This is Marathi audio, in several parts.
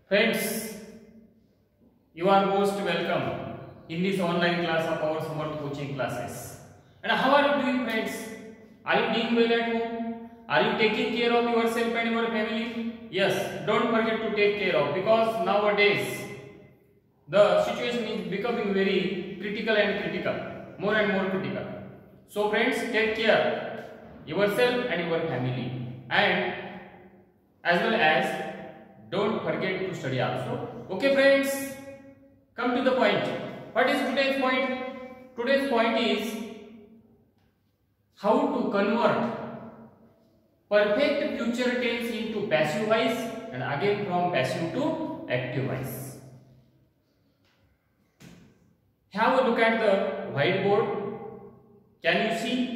Friends, you are most welcome in this online class of our summer coaching classes. And how are you doing, friends? Are you doing well at home? Are you taking care of yourself and your family? Yes, don't forget to take care of, because nowadays the situation is becoming very critical, more and more critical. So friends, take care yourself and your family, and as well as don't forget to study also. Okay friends, come to the point. What is today's point? Today's point is how to convert perfect future tense into passive voice and again from passive to active voice. Have a look at the whiteboard. Can you see?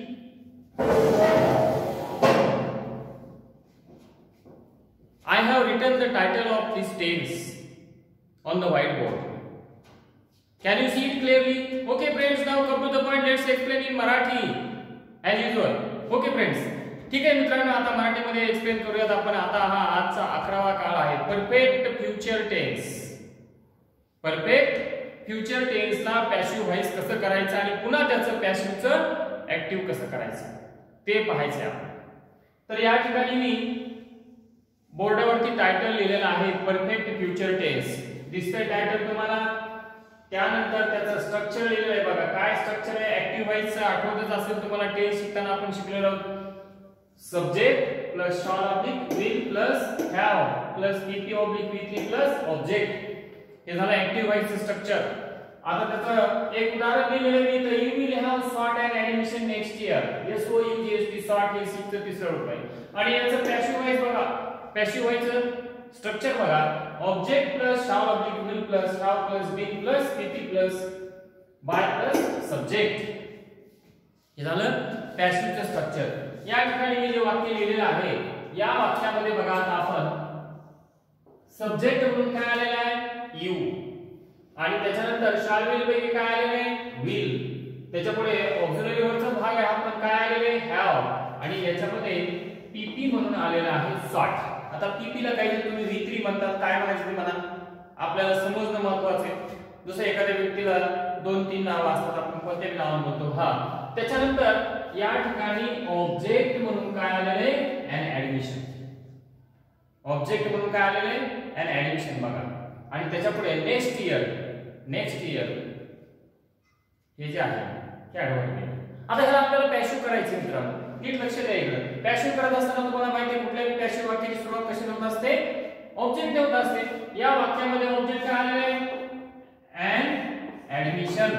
I have written the title of this tense on the whiteboard. Can you see it clearly? Okay friends, now come to the point. Let's explain in Marathi as usual. Okay friends, ठीक आहे मित्रांनो, आता मराठीमध्ये एक्सप्लेन करूयात आपण. आता हा आजचा 11वा काळ आहे perfect future tense. Perfect future टेन्सला पॅसिव्ह व्हॉइस कसं करायचं आणि पुन्हा त्याचं पॅसिव्हचं ऍक्टिव्ह कसं करायचं ते पाहायचं आपण. तर या ठिकाणी मी बोर्डावरती टायटल लिहिलेलं आहे परफेक्ट फ्युचर टेन्स. दिसतंय टायटल तुम्हाला? त्यानंतर त्याचं स्ट्रक्चर लिहिलेलं आहे बघा. काय स्ट्रक्चर आहे? ऍक्टिव्ह व्हॉइसचं आठवतच असेल तुम्हाला, टेन्स शिकताना आपण शिकलेलो आहोत. Subject plus shall oblique will plus have plus PP oblique वी3 प्लस ऑब्जेक्ट. हे झालं ऍक्टिव्ह व्हॉइसचं स्ट्रक्चर. आता त्याचं एक उदाहरण लिहिलेलं मी, तर you will have sought an admission next year. SOUGHT sought हे शिकतं तिसरं रूप आहे. आणि याचं पॅसिव्ह व्हॉइस बघा, पॅसिव्ह व्हॉइसचं स्ट्रक्चर बघा. Object plus shall oblique will plus have plus been plus PP plus by plus subject. हे झालं पॅसिव्हचं स्ट्रक्चर. या ठिकाणी मी जे वाक्य लिहिलेलं आहे या वाक्यामध्ये बघा, आता आपण सब्जेक्ट म्हणून काय आलेलं आहे? यू. आणि त्याच्यानंतर शॅल विल पैकी काय आलेलं आहे? विल. त्याच्यापुढे ऑक्झिलरी वर्बचा भाग आहे आपण काय आलेले? हॅव. आणि याच्यामध्ये पीपी म्हणून आलेला आहे सॉट. आता पीपी ला काही तुम्ही V3 म्हणतात, काय म्हणायचं ते म्हणा, आपल्याला समजणं महत्त्वाचं आहे. जसं एखाद्या व्यक्तीला 2-3 नाव असतात, आपण कोणत्याही नावाने म्हणतो. हा त्याच्यानंतर या ठिकाणी ऑब्जेक्ट म्हणून काय आलेले? An admission. ऑब्जेक्ट म्हणून काय आलेले? एन ऍडमिशन बघा. आणि त्याच्यापुढे नेक्स्ट इयर. नेक्स्ट इयर हे जे आहे हे ऍडव्हर्ब. आता ह्याला आपल्याला पॅसिव्ह करायचे मित्रांनो, नीट लक्ष द्या इकडे. पॅसिव्ह करत असताना तुम्हाला माहिती आहे कुठल्याही पॅसिव्ह वाक्याची सुरुवात कशी होत असते? ऑब्जेक्ट होत असते. या वाक्यामध्ये ऑब्जेक्ट काय आलेले? An admission.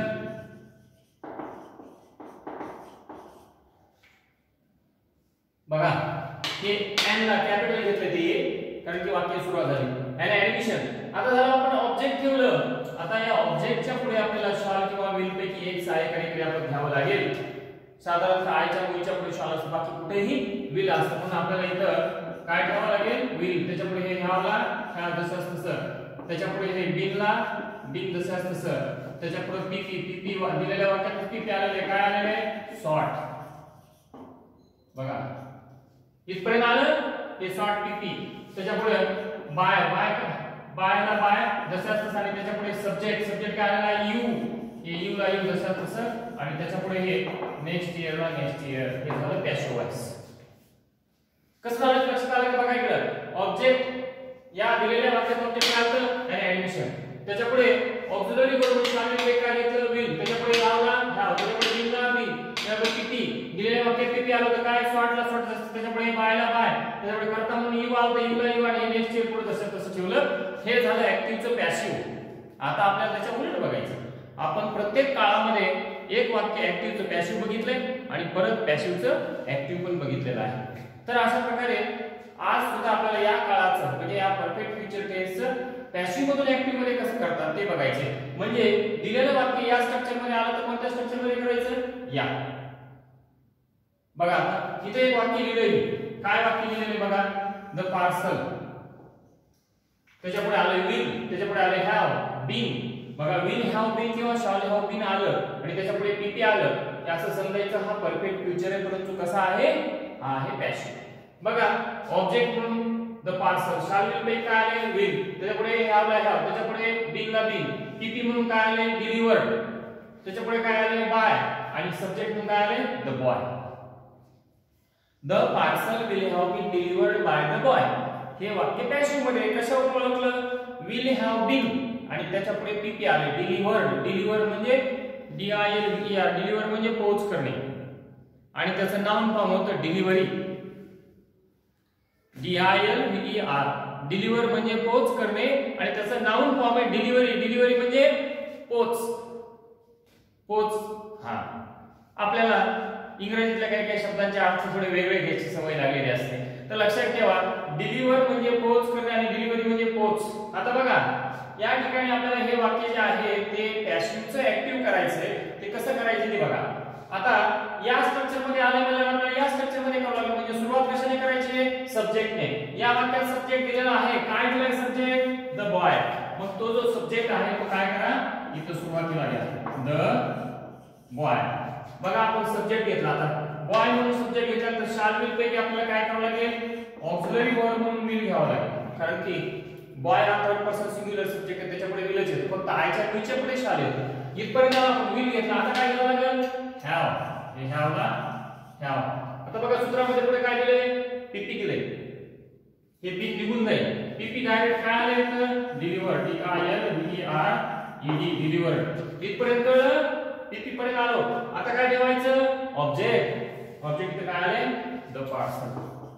बघा हे एन ला कॅपिटल घेतले ते, कारण की वाक्य सुरुवात झाली एन ऍडमिशन. आता जर आपण ऑब्जेक्ट ठेवलं, आता या ऑब्जेक्टच्या पुढे आपल्याला शॉल किंवा विल पैकी एक सहाय्यकारी क्रियापद घ्यावं लागेल. साधारणतः आयच्या मुलीच्या पुढे शॉल असतो, बाकी कुठेही विल असतं. म्हणून आपल्याला इथं काय ठेवावं लागेल? विल. त्याच्यापुढे हे घ्यावं लागेल जसं तसं. त्याच्यापुढे हे बिनला बिन जसं तसं. त्याच्यापुढे पीपी. पीपी दिलेल्या वाक्यात पीपी आलेले काय आलेले? सॉर्ट. बघा इथपर्यंत आलं हे सॉर्ट पीपी. त्याच्यापुढे बाय. बायला बाय जसं तसं. आणि त्याच्यापुढे सब्जेक्ट. सब्जेक्ट काय आलेला? यू. हे यू ला यू जसं तसं. आणि त्याच्यापुढे हे नेक्स्ट इयर ला नेक्स्ट इयर. हे झालं पॅसिव्ह व्हॉइस. कसं झालं लक्षात आलं का? बघा इकडे ऑब्जेक्ट या दिलेल्या वाक्यात ऑब्जेक्ट काय होतं? An admission. त्याच्यापुढे ऑक्झिलरी वर्ब शामिल काय घेतलं? विल. त्याच्यापुढे लावला हॅव. त्याच्यापुढे विल ला विल. त्याच्यापुढे पीपी. दिलेल्या वाक्यात पीपी आलं तर काय? सॉर्टला सॉर्ट. त्याच्यापुढे बायला बाय. त्याच्यापुढे करता म्हणून यू आलं तर यू ला यू. आणि नेक्स्ट इयर पुढे जसं तसं ठेवलं. हे झालं ऍक्टिव्हचं पॅसिव्ह. आता आपल्याला त्याच्या उलट बघायचं. आपण प्रत्येक काळामध्ये एक वाक्य ऍक्टिव्हचं पॅसिव्ह बघितलंय आणि परत पॅसिव्हचं ऍक्टिव्ह पण बघितलेलं आहे. तर अशा प्रकारे आज सुद्धा आपल्याला या काळाचं म्हणजे या परफेक्ट फ्युचर टेन्सचं पॅसिव्ह मधून ऍक्टिव्ह मध्ये कसं करतात ते बघायचे. म्हणजे दिलेलं वाक्य या स्ट्रक्चर मध्ये आलं तर कोणत्या स्ट्रक्चर मध्ये करायचं? या. बघा इथे एक वाक्य लिहिलंय. काय वाक्य लिहिलेले बघा? The parcel. त्याच्यापुढे आलं विल. त्याच्यापुढे आले हॅव बीन. बघा विल हॅव बीन किंवा शॉल हॅव बीन आलं आणि त्याच्यापुढे पीपी आलं. असं समजायचं हा परफेक्ट फ्युचर आहे, परंतु कसा आहे? हा आहे पॅसिव्ह. बघा ऑब्जेक्ट म्हणून द पार्सल. शाल विल पैकी काय आले विल, त्याच्यापुढे हॅव ला हॅव, त्याच्यापुढे बीन ला बीन, पीपी म्हणून काय आले डिलिव्हर्ड, त्याच्यापुढे काय आले बाय, आणि सब्जेक्ट म्हणून काय आले the boy. The parcel will have been delivered by the boy. हे वाक्य पॅसिव्ह मध्ये कशावर ओळखलं, विल हॅव बीन आणि त्याच्यापुढे पीपी आले डिलिव्हर्ड. डिलिव्हर्ड म्हणजे DILVER, डिलिव्हर म्हणजे पोच करणे, आणि त्याचं नाउन फॉर्म होतं डिलिव्हरी. DILVER, डिलिव्हर म्हणजे पोच करणे, आणि त्याचं नाउन फॉर्म आहे डिलिव्हरी. डिलिव्हरी म्हणजे पोच, पोच. हा, आपल्याला इंग्रजीतल्या काही काही शब्दांचे अर्थ थोडे वेगळे घ्यायची सवय लागलेली असते, तर लक्षात ठेवा डिलिव्हर म्हणजे पोच करणे आणि डिलिव्हरी म्हणजे पोच. आता बघा या ठिकाणी आपल्याला हे वाक्य जे आहे ते पॅसिव्हचं ऍक्टिव्ह करायचंय. ते कसं करायचं ते बघा. आता या स्ट्रक्चर मध्ये आल्यामुळे आपल्याला या स्ट्रक्चर मध्ये करावं लागेल. म्हणजे सुरुवात कशाने करायची, सब्जेक्टने. या वाक्यात सब्जेक्ट दिलेला आहे, काय दिलाय सब्जेक्ट द बॉय. मग तो जो सब्जेक्ट आहे तो काय करा, इथं सुरुवातीला घ्या द बॉय. बघा आपण सब्जेक्ट घेतला, आता बॉय म्हणून सब्जेक्ट घेतला तर शाल विल पैकी आपल्याला काय करावं लागेल, ऑक्सिलरी वर्ब म्हणून विल घ्यावं लागेल. कारण की बॉय हा थर्ड पर्सन सिंग्युलर सब्जेक्ट आहे, त्याच्यापुढे विलच येतो, फक्त आयच्या पीच्या पुढे शाल येतो. इथपर्यंत आपण विल घेतला, आता काय घ्यावं लागेल हॅव. हे हॅव ला हॅव. आता बघा सूत्रामध्ये पुढे काय दिले, पीपी दिले, हे पी निघून जाईल. पीपी डायरेक्ट काय आले तर डिलिव्हर, DILVER डिलिव्हर. इथपर्यंत पीपी पर्यंत आलो. आता काय ठेवायचं, ऑब्जेक्ट. ऑब्जेक्ट इथे काय आले द पार्सल.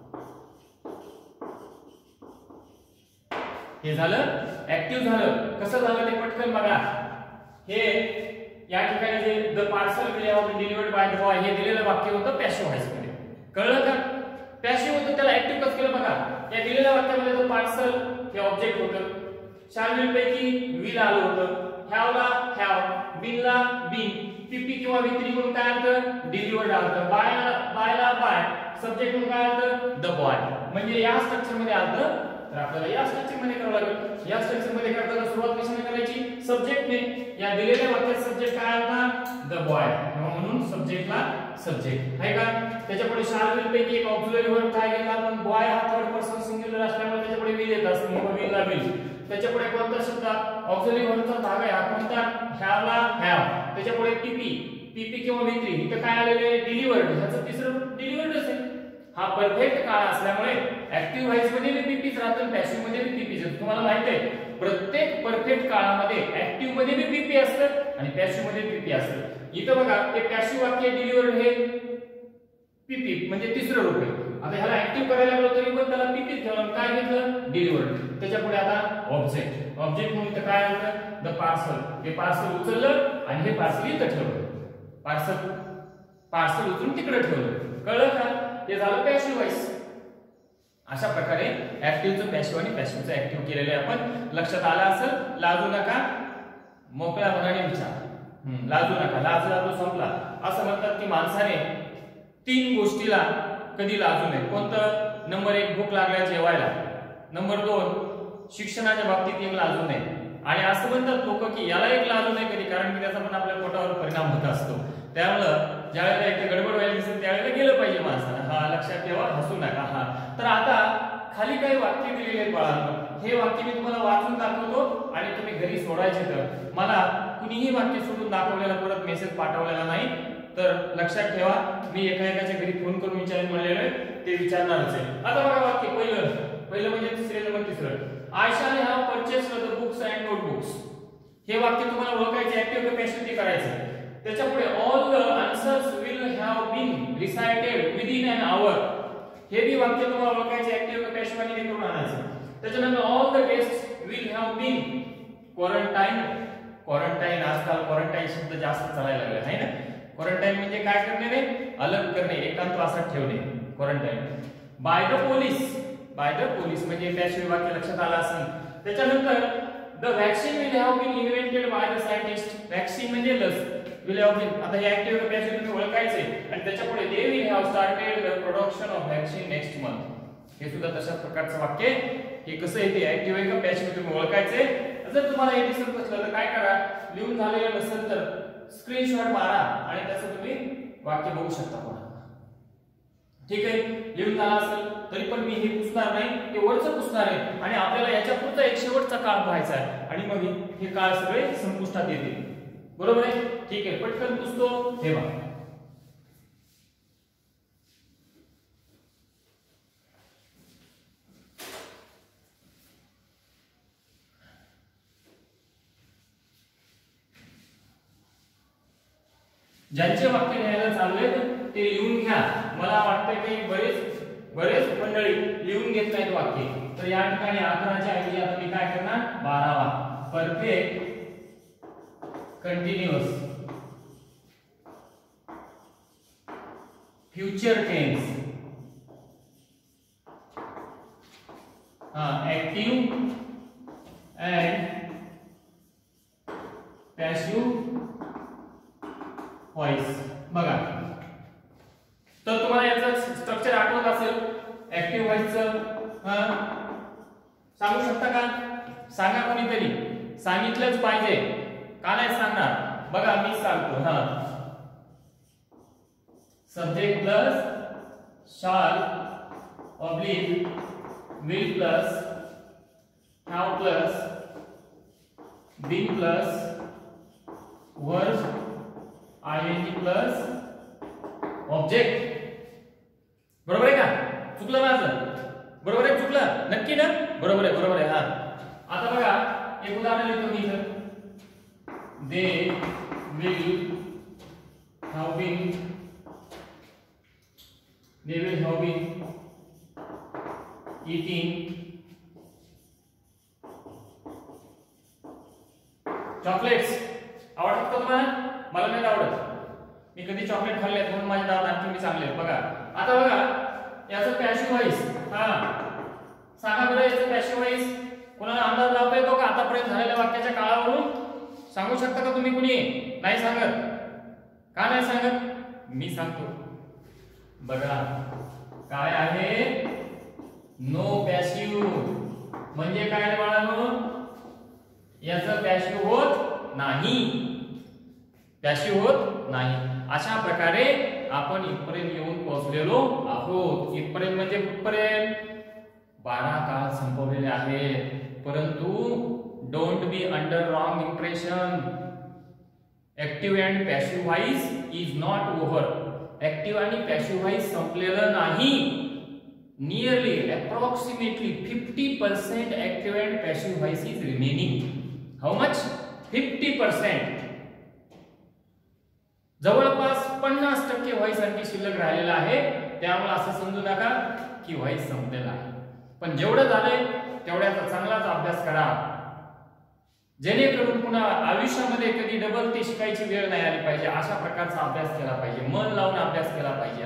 हे झालं ऍक्टिव्ह झालं. कसं झालं ते पटकन बघा. हे या ठिकाणी जे the parcel will have been delivered by the boy हे दिलेलं वाक्य होतं पॅसिव्ह व्हॉइस मध्ये. कळलं का, पॅसिव्ह होतं त्याला ऍक्टिव्ह कसं केलं बघा. या दिलेल्या वाक्यामध्ये द पार्सल हे ऑब्जेक्ट होतं, शाल विल पैकी विल आलं होतं, हॅव ला हॅव, बीन ला बीन, पीपी किंवा V3 म्हणून काय आलं डिलिव्हर्ड आलं, बाय ला बाय, सब्जेक्ट म्हणून काय आलं द बॉय. म्हणजे या स्ट्रक्चर मध्ये आलं. तर आपल्याला या स्ट्रक्चर मध्ये करावं लागेल. या स्ट्रक्चर मध्ये करताना सुरुवात कशाने करायची, सब्जेक्टने. या दिलेल्या वाक्यात सब्जेक्ट काय आला द बॉय, म्हणून सब्जेक्टला सब्जेक्ट आहे का. त्याच्यापुढे शाल विल पैकी एक ऑक्सिलरी वर्ब काय घेतला आपण, बॉय हा थर्ड पर्सन सिंग्युलर असल्यामुळे त्याच्यापुढे विल येत असतो, मग विल ला विल. त्याच्यापुढे कोणता शब्द ऑक्सिलरी वर्बचा भाग आहे हा कोणता, हॅव ला हॅव. त्याच्यापुढे पीपी किंवा V3 इथे काय आलेले डिलिव्हर्ड, ह्याचं तिसरं डिलिव्हर्ड असेल. हा परफेक्ट काळ असल्यामुळे ऍक्टिव्ह व्हॉइस मध्ये पीपीच राहतं, पॅसिव्ह मध्ये पीपीच असतं. तुम्हाला माहित आहे प्रत्येक परफेक्ट काळामध्ये ऍक्टिव्ह मध्ये पीपी असतं आणि पॅसिव्ह मध्ये पीपी असतं. इथं बघा ते पॅसिव्ह वाक्य डिलिव्हर्ड हे पीपी म्हणजे तिसरं रूप आहे. आता ह्याला ऍक्टिव्ह करायला लागलो तरी पण त्याला पीपीच ठेवलं, काय घेतलं डिलिव्हर्ड. त्याच्यापुढे आता ऑब्जेक्ट. ऑब्जेक्ट म्हणून इथं काय आलं द पार्सल. हे पार्सल उचललं आणि हे पार्सल इथं ठेवलं, पार्सल उचलून तिकडे ठेवलं. कळलं का, हे झालं पॅसिव्ह व्हॉइस. अशा प्रकारे ऍक्टिव्हचं पॅसिव्ह आणि पॅसिव्हचं ऍक्टिव्ह केलेले आपण लक्षात आलं असेल. लाजू नका, मोकळ्या मनाने विचार. लाजू नका, लाजला तो संपला. असं म्हणतात की माणसाने 3 गोष्टीला कधी लाजू नये. कोणतं, नंबर 1 भूक लागल्या जेवायला, नंबर 2 शिक्षणाच्या बाबतीत एक लाजू नये, आणि असं म्हणतात लोक की याला एक लाजू नये कधी, कारण की त्याचा पण आपल्या पोटावर परिणाम होत असतो. त्यामुळं ज्यावेळेला इथे गडबड व्हायला दिसेल त्यावेळेला गेलं पाहिजे माणसानं. हा लक्षात ठेवा, हसू नका. हा तर आता खाली काही वाक्य दिलेले आहेत बाळांनो. हे वाक्य मी तुम्हाला वाचून दाखवतो आणि तुम्ही घरी सोडायचे. तर मला कुणीही वाक्य सोडून दाखवलेला परत मेसेज पाठवलेला नाही. तर लक्षात ठेवा, मी एकाच्या घरी फोन करून विचारेन म्हणलेलं ते विचारणारच आहे. आता बघा वाक्य पहिलं म्हणजे तिसरे नंबर तिसरं, I shall have purchased the books and notebooks. हे वाक्य तुम्हाला ओळखायचे, ऍक्टिव्ह का पॅसिव्ह करायचं. त्याच्यापुढे all the answers will have been recited within an hour. हे बी वाक्य तुम्हाला ओळखायचे, ऍक्टिव्ह का पॅसिव्ह आणि करून आणायचं. त्याच्यानंतर all the guests will have been quarantine. Quarantine आजकाल क्वारंटाईन शब्द जास्त चालायला लागला आहे ना. क्वारंटाईन म्हणजे काय करणे, अलग करणे, एकांतवासात ठेवणे, क्वारंटाईन. बाय द पोलीस म्हणजे पॅसिव्ह वाक्य लक्षात आलं असेल. त्याच्यानंतर the vaccine will have been invented by the scientist. Vaccine म्हणजे लस, विल हॅव बीन. आता हे ऍक्टिव्ह का पॅसिव्ह तुम्ही ओळखायचे. आणि त्याच्यापुढे they will have started the production of vaccine next month. हे सुद्धा तशाच प्रकारचं वाक्य. हे कसं आहे ते ऍक्टिव्ह आहे का पॅसिव्ह तुम्ही ओळखायचे. जर तुम्हाला हे दिसत नसलं तर काय करा, लिहून झालेलं नसेल तर स्क्रीनशॉट मारा आणि त्याचं तुम्ही वाक्य बघू शकता. ठीक आहे, लिहून झाला असेल तरी पण मी हे पुसणार नाही, ते वरचं पुसणार आहे आणि आपल्याला याच्या पुढचा एक शेवटचा काळ पाहायचा आहे आणि मग हे काळ सगळे संपुष्टात येतील. बरोबर आहे? ठीक आहे, पटकन पुसतो. हे बघा, ज्यांचे वाक्य लिहायला चालू आहे ते लिहून घ्या. मला वाटतं की बरेच मंडळी लिहून घेत नाहीत वाक्य. तर या ठिकाणी 11च्या ऐवजी आता मी काय करणार, 12वा perfect continuous future tense, active and passive voice. बघा, तर तुम्हाला याचं स्ट्रक्चर आठवत असेल ऍक्टिव्ह व्हॉइसचं. सांगू शकता का? सांगा कोणीतरी. सांगितलंच पाहिजे, का नाही सांगणार? बघा मी सांगतो. Subject plus shall oblique will plus have plus been plus verb ing plus object. बरोबर आहे का? चुकलं माझं? बरोबर आहे? चुकलं नक्की ना? बरोबर आहे, बरोबर आहे. आता बघा एक उदाहरण लिहितो मी इथं. They will have been eating chocolates. आवडतात का तुम्हाला? मला नाही आवडत, मी कधी चॉकलेट खाल्ले म्हणून माझे दात आणखी मी चांगले. बघा आता बघा याचं पॅसिव्ह व्हॉइस. सांगा बरं याचं पॅसिव्ह व्हॉइस कोणाला अंदाज लावता येतो का? आतापर्यंत झालेल्या वाक्याच्या काळावरून सांगू शकता का तुम्ही? कुणी नाही सांगत? का नाही सांगत? मी सांगतो. बघा काय आहे, नो पॅसिव्ह. म्हणजे काय रे बाळांनो, याचं पॅसिव्ह होत नाही, पॅसिव्ह होत नाही. अशा प्रकारे आपण इथपर्यंत येऊन पोहोचलेलो आहोत. इथपर्यंत म्हणजे कुठपर्यंत? 12 काळ संपवलेले आहेत. परंतु don't be under wrong impression. Active and passive voice is not over. Active आणि पॅसिव्ह व्हॉइस संपलेलं नाही. Nearly approximately 50% active and passive voice is remaining. How much? 50%. जवळपास 50% व्हॉइस आणखी शिल्लक राहिलेला आहे. त्यामुळे असं समजू नका की व्हॉइस संपलेला आहे. पण जेवढं झालंय तेवढ्याचा चांगलाच अभ्यास करा, जेणेकरून पुन्हा आयुष्यामध्ये कधी डबल ते शिकायची वेळ नाही आली पाहिजे. अशा प्रकारचा अभ्यास केला पाहिजे, मन लावून अभ्यास केला पाहिजे.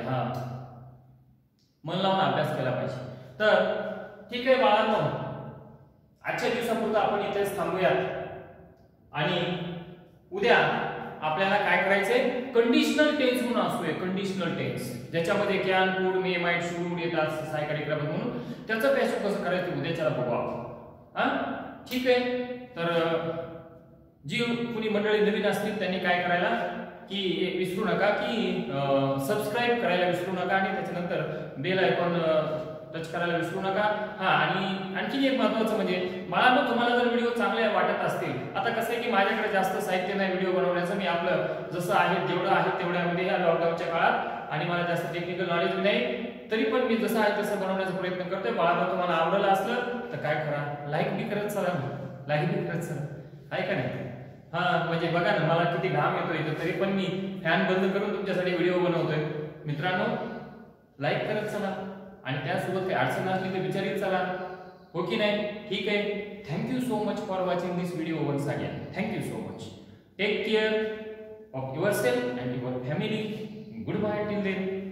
मन लावून अभ्यास केला पाहिजे. तर ठीक आहे बाळांनो, आजच्या दिवसापुरतं आपण इथेच थांबूयात आणि उद्या आपल्याला काय करायचंय, कंडिशनल टेन्स म्हणून असतोय. कंडिशनल टेन्स ज्याच्यामध्ये can, could, may, might, should येतात सायकल क्रम म्हणून, त्याचं पॅसिव्ह कसं करायचं उद्याच्याला बघू आपण. ठीक आहे. तर जी कुणी मंडळी नवीन असतील त्यांनी काय करायला की विसरू नका की सबस्क्राईब करायला विसरू नका आणि त्याच्यानंतर बेल आयकॉन टच करायला विसरू नका. आणि आणखी एक महत्त्वाचं म्हणजे मला तुम्हाला जर व्हिडिओ चांगले वाटत असतील, आता कसं आहे की माझ्याकडे जास्त साहित्य नाही व्हिडिओ बनवण्याचं, मी आपलं जसं आहे जेवढं आहे तेवढ्यामध्ये या लॉकडाऊनच्या काळात आणि मला जास्त टेक्निकल नॉलेज नाही, तरी पण मी जसं आहे तसं बनवण्याचा प्रयत्न करतोय. मला तुम्हाला आवडलं असलं तर काय करा, लाईक बी करत चला, लाईक बी करत चला, आहे का नाही? म्हणजे बघा ना मला किती घाम येतो इथं, तरी पण मी फॅन बंद करून तुमच्यासाठी व्हिडिओ बनवतोय. मित्रांनो लाईक करत चला आणि त्यासोबत काही अडचण असली तर विचारित चला, हो की नाही? ठीक आहे. Thank you so much for watching this video once again. Thank you so much. Take care of your self and your family. Good bye till then.